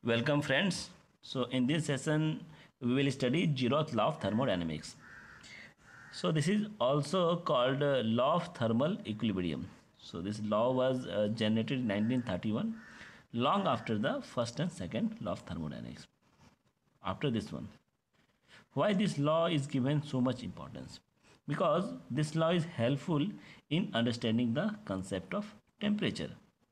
Welcome friends. So in this session we will study Zeroth law of thermodynamics. So this is also called law of thermal equilibrium. So this law was generated in 1931 long after the first and second law of thermodynamics. After this one. Why this law is given so much importance? Because this law is helpful in understanding the concept of temperature.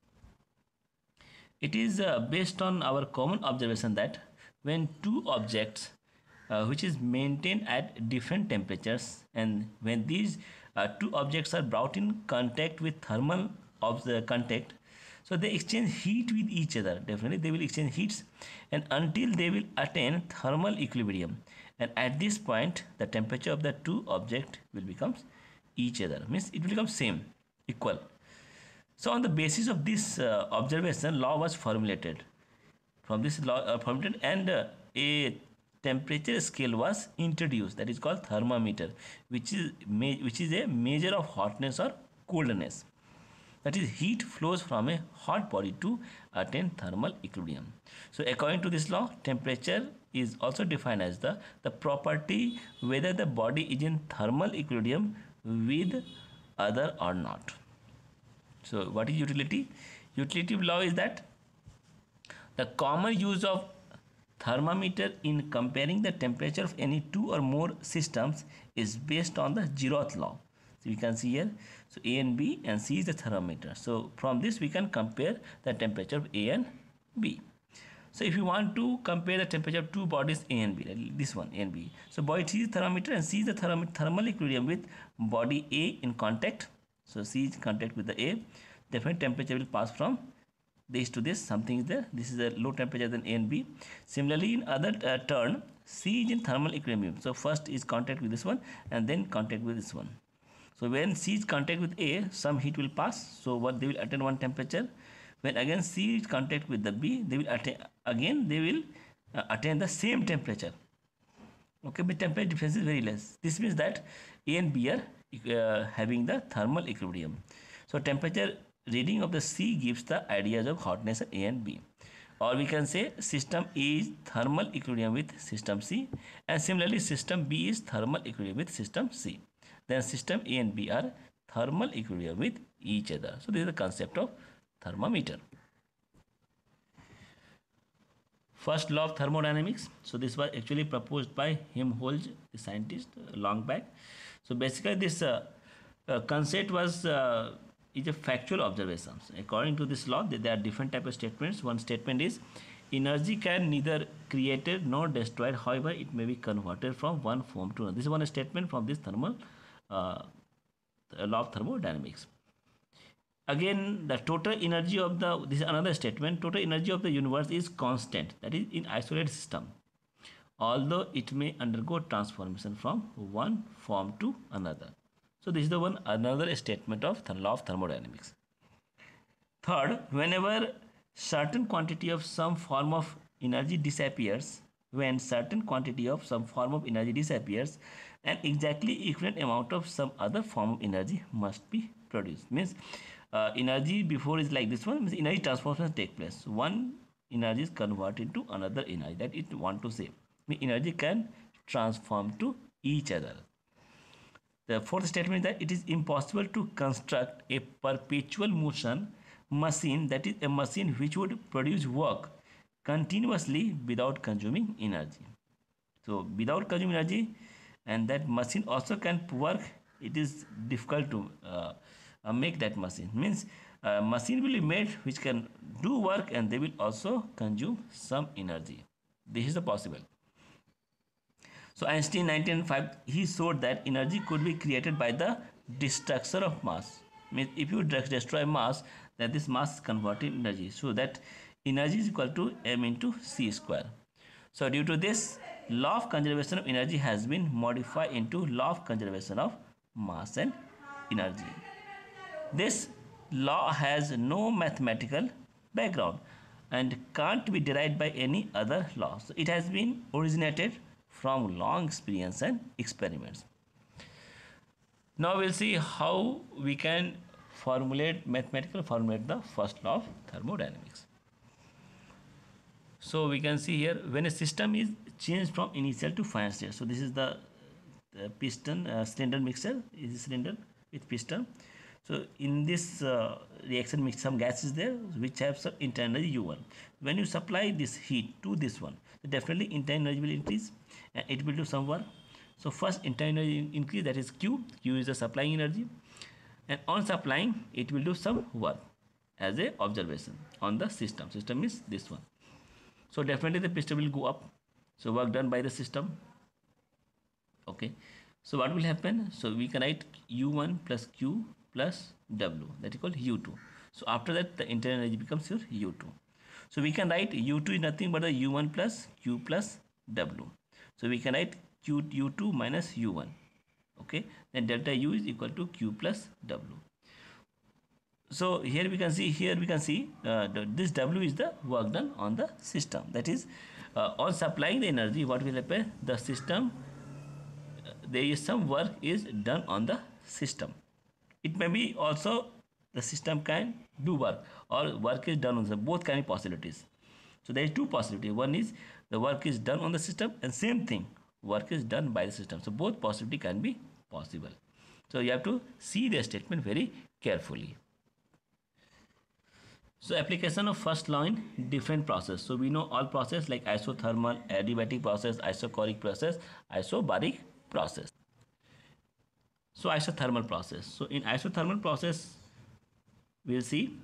It is based on our common observation that when two objects which is maintained at different temperatures, and when these two objects are brought in contact with thermal of the contact, so they exchange heat with each other. Definitely they will exchange heats, and until they will attain thermal equilibrium, and at this point the temperature of the two object will become each other, means it will become same, equal. So on the basis of this observation, law was formulated. From this law formulated, and a temperature scale was introduced, that is called thermometer, which is a measure of hotness or coldness. That is, heat flows from a hot body to attain thermal equilibrium. So according to this law, temperature is also defined as the property whether the body is in thermal equilibrium with other or not. So what is utility? Utility law is that the common use of thermometer in comparing the temperature of any two or more systems is based on the Zeroth law. So we can see here, so A and B and C is the thermometer. So from this we can compare the temperature of A and B. So if you want to compare the temperature of two bodies A and B, this one A and B. So body C is thermometer and C is the thermal equilibrium with body A in contact. So C is in contact with the A. Definite temperature will pass from this to this. Something is there. This is a low temperature than A and B. Similarly, in other turn, C is in thermal equilibrium. So first is contact with this one and then contact with this one. So when C is contact with A, some heat will pass. So what they will attain one temperature. When again C is contact with the B, they will attain the same temperature. Okay, but temperature difference is very less. This means that A and B are having the thermal equilibrium. So temperature reading of the C gives the ideas of hotness of A and B. Or we can say system A is thermal equilibrium with system C, and similarly system B is thermal equilibrium with system C. Then system A and B are thermal equilibrium with each other. So this is the concept of thermometer. First law of thermodynamics. So this was actually proposed by Helmholtz, the scientist, long back. So basically this concept was is a factual observation. According to this law, there are different type of statements. One statement is energy can neither created nor destroyed. However, it may be converted from one form to another. This is one statement from this thermal law of thermodynamics. Again, the total energy of this is another statement. Total energy of the universe is constant. That is in isolated system, although it may undergo transformation from one form to another. So this is the another statement of the law of thermodynamics. Third, whenever certain quantity of some form of energy disappears, when certain quantity of some form of energy disappears, an exactly equivalent amount of some other form of energy must be produced. Means energy before is like this one, means energy transformation take place. One energy is converted to another energy, that it want to say. Energy can transform to each other. The fourth statement is that it is impossible to construct a perpetual motion machine, that is a machine which would produce work continuously without consuming energy. So without consuming energy, and that machine also can work, it is difficult to make that machine. Means machine will be made which can do work and they will also consume some energy. This is the possible. So Einstein 1905 he showed that energy could be created by the destruction of mass. Means if you destroy mass, then this mass is converted energy. So that energy is equal to m into c square. So due to this, law of conservation of energy has been modified into law of conservation of mass and energy. This law has no mathematical background and can't be derived by any other law. So it has been originated from long experience and experiments. Now we'll see how we can mathematical formulate the first law of thermodynamics. So we can see here when a system is changed from initial to final state. So this is the piston cylinder mixture, is a cylinder with piston. So in this reaction mix some gas is there which have some internal energy U1. When you supply this heat to this one, so definitely internal energy will increase and it will do some work. So first internal energy increase, that is Q. Q is the supplying energy, and on supplying it will do some work as a observation on the system. System is this one. So definitely the piston will go up. So work done by the system. Okay. So what will happen? So we can write U1 plus Q plus W, that is called U2. So after that the internal energy becomes your U2. So we can write U2 is nothing but the U1 plus Q plus W. So we can write U2 minus U1. Okay. Then delta U is equal to Q plus W. So here we can see this W is the work done on the system. That is on supplying the energy, what will happen? The system, there is some work is done on the system. It may be also the system can do work or work is done on the, both can be possibilities. So there is two possibilities. One is the work is done on the system, and same thing work is done by the system. So both possibility can be possible. So you have to see the statement very carefully. So application of first law in different process. So we know all process like isothermal, adiabatic process, isochoric process, isobaric process. So isothermal process. So in isothermal process, we'll see.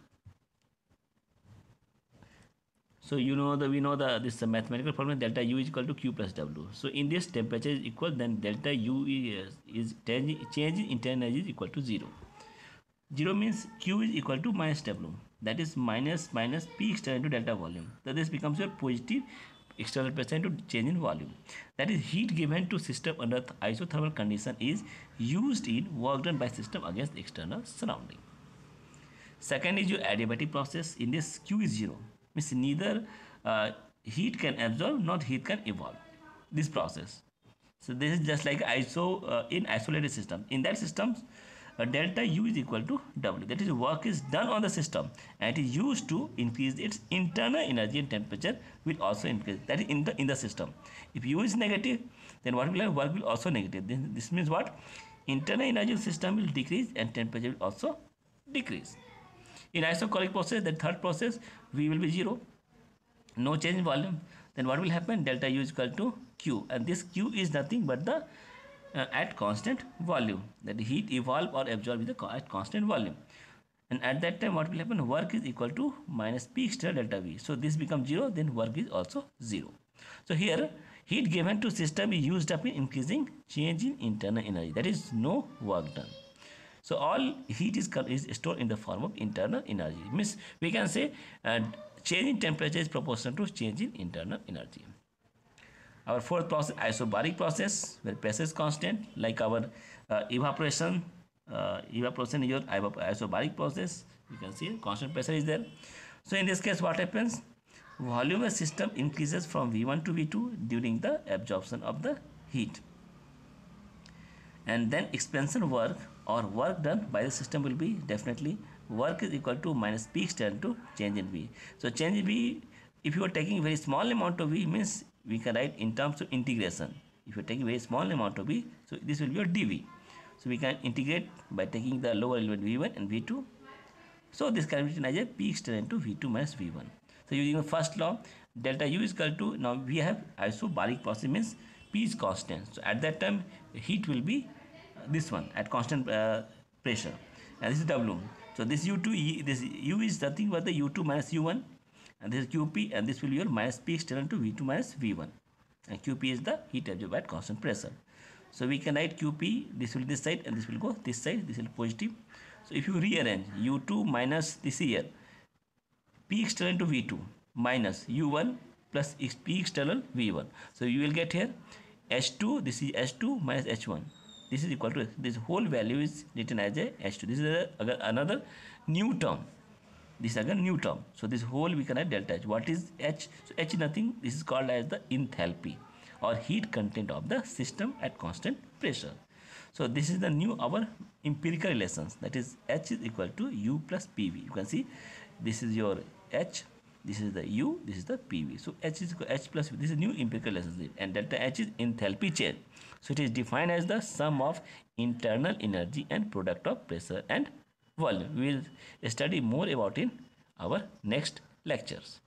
So we know this mathematical formula delta U is equal to Q plus W. So in this temperature is equal, then delta U is change in internal energy is equal to 0. 0 means Q is equal to minus W. That is minus P external into delta volume. So this becomes your positive external pressure into change in volume. That is heat given to system under isothermal condition is used in work done by system against the external surrounding. Second is your adiabatic process. In this Q is 0. Means neither heat can absorb nor heat can evolve. This process. So this is just like in isolated system. In that system, delta U is equal to W. That is work is done on the system and it is used to increase its internal energy and temperature will also increase. That is in the system. If U is negative, then what will have? Work will also negative. Then this means what? Internal energy system will decrease and temperature will also decrease. In isochoric process, the third process, V will be 0. No change in volume. Then what will happen? Delta U is equal to Q, and this Q is nothing but the at constant volume, that heat evolve or absorb at constant volume, and at that time what will happen? Work is equal to minus P external delta V. So this becomes 0, then work is also 0. So here heat given to system is used up in increasing change in internal energy, that is no work done. So all heat is stored in the form of internal energy. Means we can say change in temperature is proportional to change in internal energy. Our fourth process, isobaric process, where pressure is constant, like our evaporation. Evaporation is your isobaric process. You can see constant pressure is there. So in this case, what happens? Volume of system increases from V1 to V2 during the absorption of the heat, and then expansion work or work done by the system will be definitely work is equal to minus P external to change in V. So change in V, if you are taking very small amount of V, means we can write in terms of integration. If you are taking very small amount of V, so this will be your dV. So we can integrate by taking the lower element V1 and V2. So this can be written as a P external into V2 minus V1. So using the first law, delta U is equal to, now we have isobaric process, means P is constant. So at that time heat will be this one at constant pressure, and this is W. So this U2, this U is nothing but the U2 minus U1, and this is QP, and this will be your minus P external to V2 minus V1, and QP is the heat absorbed at constant pressure. So we can write QP, this will this side and this will go this side, this will be positive. So if you rearrange U2 minus this here, P external to V2 minus U1 plus P external V1. So you will get here H2, this is H2 minus H1. This is equal to, this whole value is written as a H2. This is another new term. This is again new term. So this whole we can write delta H. What is H? So H is nothing. This is called as the enthalpy or heat content of the system at constant pressure. So this is the new our empirical relations, that is H is equal to U plus PV. You can see this is your H, this is the U, this is the PV. So H is H plus V. This is new empirical relationship, and delta H is enthalpy change. So it is defined as the sum of internal energy and product of pressure and volume. We will study more about in our next lectures.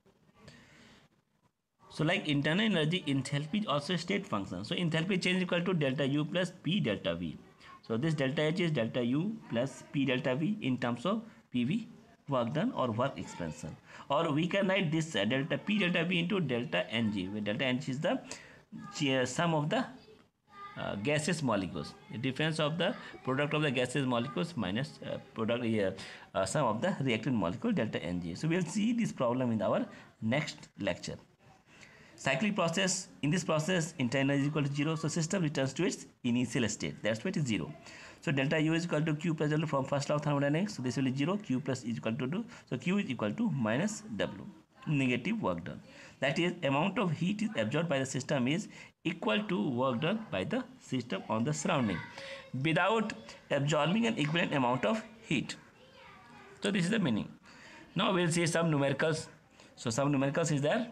So like internal energy, enthalpy is also a state function. So enthalpy change is equal to delta U plus P delta V. So this delta H is delta U plus P delta V in terms of PV, work done or work expansion. Or we can write this delta P delta V into delta Ng, where delta Ng is the sum of the gaseous molecules. The difference of the product of the gaseous molecules minus sum of the reactant molecule delta Ng. So we will see this problem in our next lecture. Cyclic process, in this process internal energy is equal to 0, so system returns to its initial state, that's why it is 0. So delta U is equal to Q plus W from first law of thermodynamics, so this will be 0, Q plus is equal to 2, so Q is equal to minus W, negative work done. That is, amount of heat is absorbed by the system is equal to work done by the system on the surrounding without absorbing an equivalent amount of heat. So this is the meaning. Now we will see some numericals. So some numericals is there.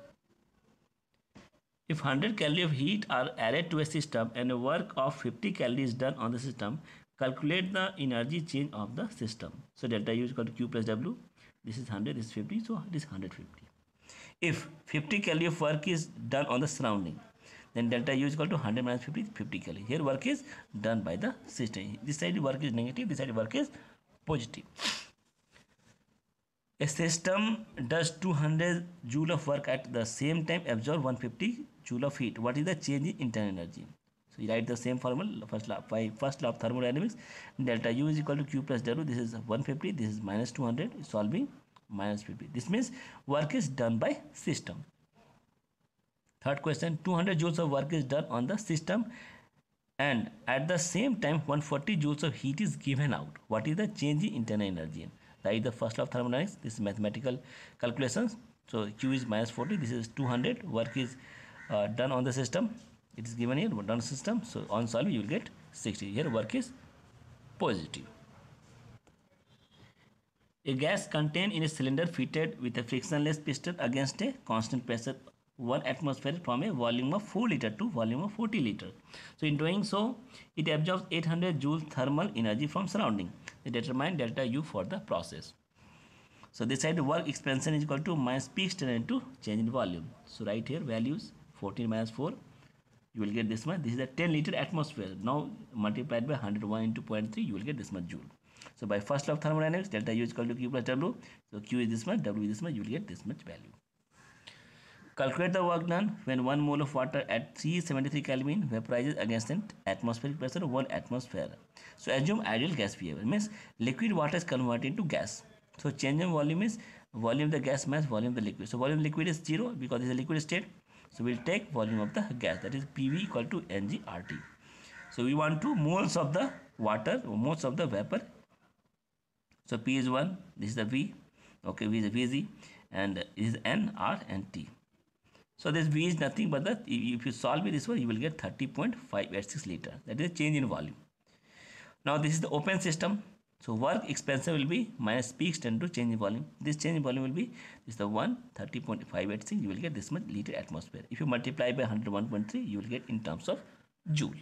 If 100 calories of heat are added to a system and a work of 50 calories is done on the system, calculate the energy change of the system. So delta U is equal to Q plus W. This is 100, this is 50, so it is 150. If 50 calories of work is done on the surrounding, then delta U is equal to 100 minus 50, 50 calories. Here work is done by the system. This side work is negative, this side work is positive. A system does 200 joule of work at the same time, absorb 150 joule of heat. What is the change in internal energy? So you write the same formula, first law of thermodynamics. Delta U is equal to Q plus W. This is 150, this is minus 200, solving minus 50. This means work is done by system. Third question, 200 joules of work is done on the system and at the same time 140 joules of heat is given out. What is the change in internal energy? Write the first law of thermodynamics. This is mathematical calculations. So Q is minus 40, this is 200, work is done on the system. It is given here, done on the system. So on solving you will get 60. Here work is positive. A gas contained in a cylinder fitted with a frictionless piston against a constant pressure 1 atmosphere from a volume of 4 liter to volume of 40 liter. So in doing so, it absorbs 800 joules thermal energy from surrounding. Determine delta U for the process. So this side work expansion is equal to minus P external into change in volume. So right here values 14 minus 4, you will get this much. This is a 10 liter atmosphere. Now multiplied by 101 into 0.3, you will get this much joule. So by first law of thermodynamics, delta U is equal to Q plus W. So Q is this much, W is this much, you will get this much value. Calculate the work done when 1 mole of water at 373 Kelvin vaporizes against an atmospheric pressure of 1 atmosphere. So assume ideal gas behavior, means liquid water is converted into gas. So change in volume is volume of the gas minus volume of the liquid. So volume of liquid is 0 because it is a liquid state. So we will take volume of the gas, that is PV equal to Ng RT. So we want to moles of the water, moles of the vapor. So P is 1, this is the V, okay, V is Vg, and is N, R and T. So this V is nothing but that if you solve it this way, you will get 30.586 liter. That is a change in volume. Now this is the open system. So work expansion will be minus P extended to change in volume. This change in volume will be this is the 30.586. You will get this much liter atmosphere. If you multiply by 101.3, you will get in terms of joule.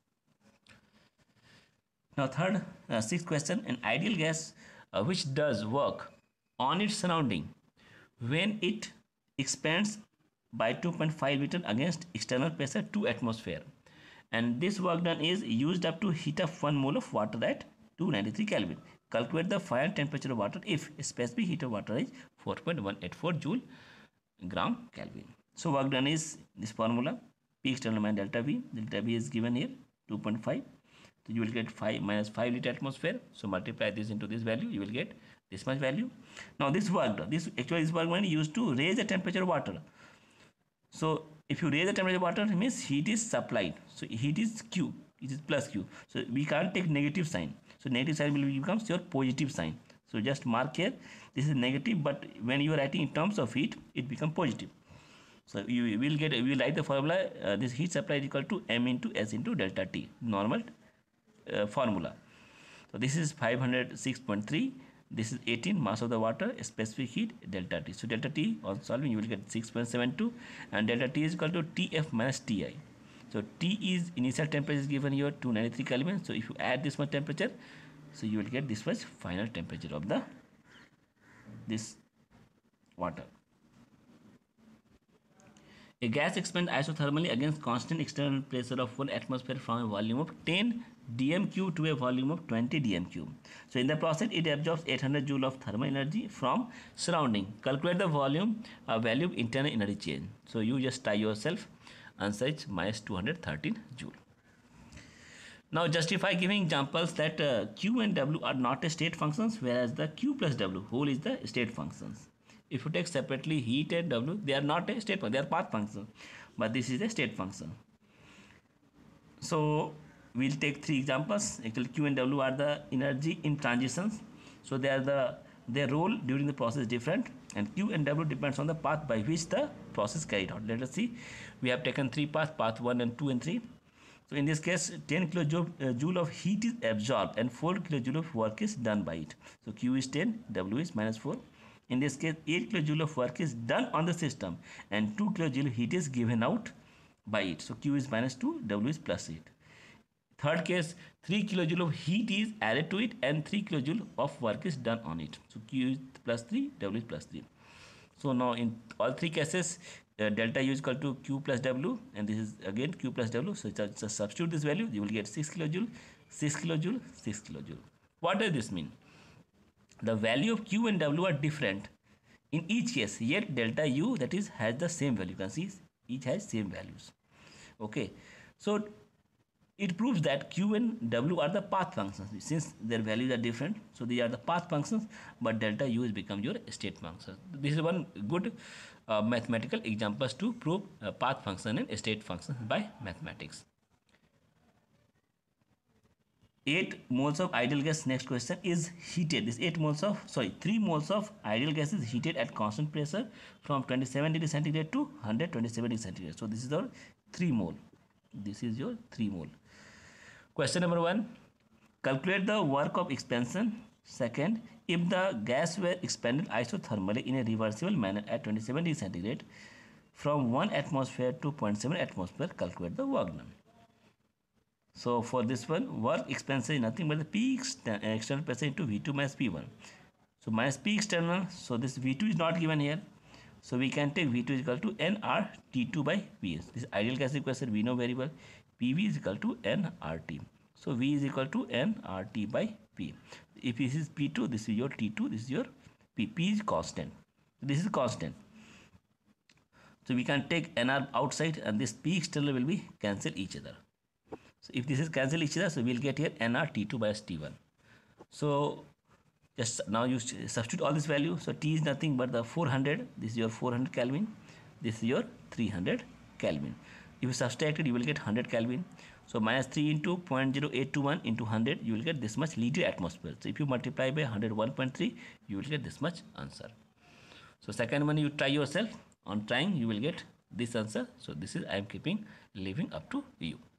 Now third, sixth question, an ideal gas which does work on its surrounding when it expands by 2.5 liter against external pressure 2 atmosphere, and this work done is used up to heat up 1 mole of water at 293 Kelvin. Calculate the final temperature of water if specific heat of water is 4.184 joule gram Kelvin. So work done is this formula, P external minus delta V. Delta V is given here 2.5. So you will get 5 minus 5 liter atmosphere. So multiply this into this value, you will get this much value. Now this work done, this work done used to raise the temperature of water. So if you raise the temperature of water, it means heat is supplied. So heat is Q, it is plus Q. So we can't take negative sign. So negative sign will becomes your positive sign. So just mark here, this is negative, but when you are writing in terms of heat, it becomes positive. So you will get, we will write the formula, this heat supply is equal to M into S into delta T, normal formula. So this is 506.3 This is 18 mass of the water, specific heat delta T. So delta T on solving you will get 6.72 and delta T is equal to Tf minus Ti. So T is initial temperature is given here 293 Kelvin. So if you add this much temperature, so you will get this much final temperature of the this water. A gas expands isothermally against constant external pressure of 1 atmosphere from a volume of 10 dm³ to a volume of 20 dm³. So in the process, it absorbs 800 joule of thermal energy from surrounding. Calculate the volume value of internal energy change. So you just try yourself. Answer is minus 213 joule. Now justify giving examples that Q and W are not a state functions, whereas the Q plus W whole is the state functions. If you take separately heat and W, they are not a state function, they are path function, but this is a state function. So we'll take 3 examples. Actually Q and W are the energy in transitions, so they are their role during the process is different, and Q and W depends on the path by which the process carried out. Let us see. We have taken 3 paths, path 1 and 2 and 3. So in this case 10 kilojoule of heat is absorbed and 4 kilojoule of work is done by it. So Q is 10, W is minus 4. In this case 8 kilojoule of work is done on the system and 2 kilojoule heat is given out by it. So Q is minus 2, W is plus 8. Third case 3 kilojoule of heat is added to it and 3 kilojoule of work is done on it. So Q is plus 3, W is plus 3. So now in all 3 cases delta U is equal to Q plus W, and this is again Q plus W. So just substitute this value, you will get 6 kilojoule, 6 kilojoule, 6 kilojoule. What does this mean? The value of Q and W are different in each case, yet delta U, that is, has the same value. You can see each has same values. Okay, so it proves that Q and W are the path functions. Since their values are different, so they are the path functions, but delta U has become your state function. This is one good mathematical examples to prove path function and state functions by mathematics. 8 moles of ideal gas, next question, is heated. This 3 moles of ideal gas is heated at constant pressure from 27 degrees centigrade to 127 degrees centigrade. So this is our 3 mole. This is your 3 mole. Question number 1. Calculate the work of expansion. Second, if the gas were expanded isothermally in a reversible manner at 27 degrees centigrade from 1 atmosphere to 0.7 atmosphere, calculate the work done. So for this one, work expansion is nothing but the P external pressure into V2 minus P1. So minus P external, so this V2 is not given here. So we can take V2 is equal to nRT2 by Ps. This ideal gas equation we know very well. PV is equal to nRT. So V is equal to nRT by P. If this is P2, this is your T2, this is your P. P is constant. This is constant. So we can take nR outside and this P external will be cancel each other. So if this is cancel each other, so we will get here nRT2 by T1. So just now you substitute all this value. So T is nothing but the 400. This is your 400 Kelvin. This is your 300 Kelvin. If you subtract it, you will get 100 Kelvin. So minus 3 into 0.0821 into 100, you will get this much liter atmosphere. So if you multiply by 101.3, you will get this much answer. So second one, you try yourself. On trying, you will get this answer. So this is I am keeping leaving up to you.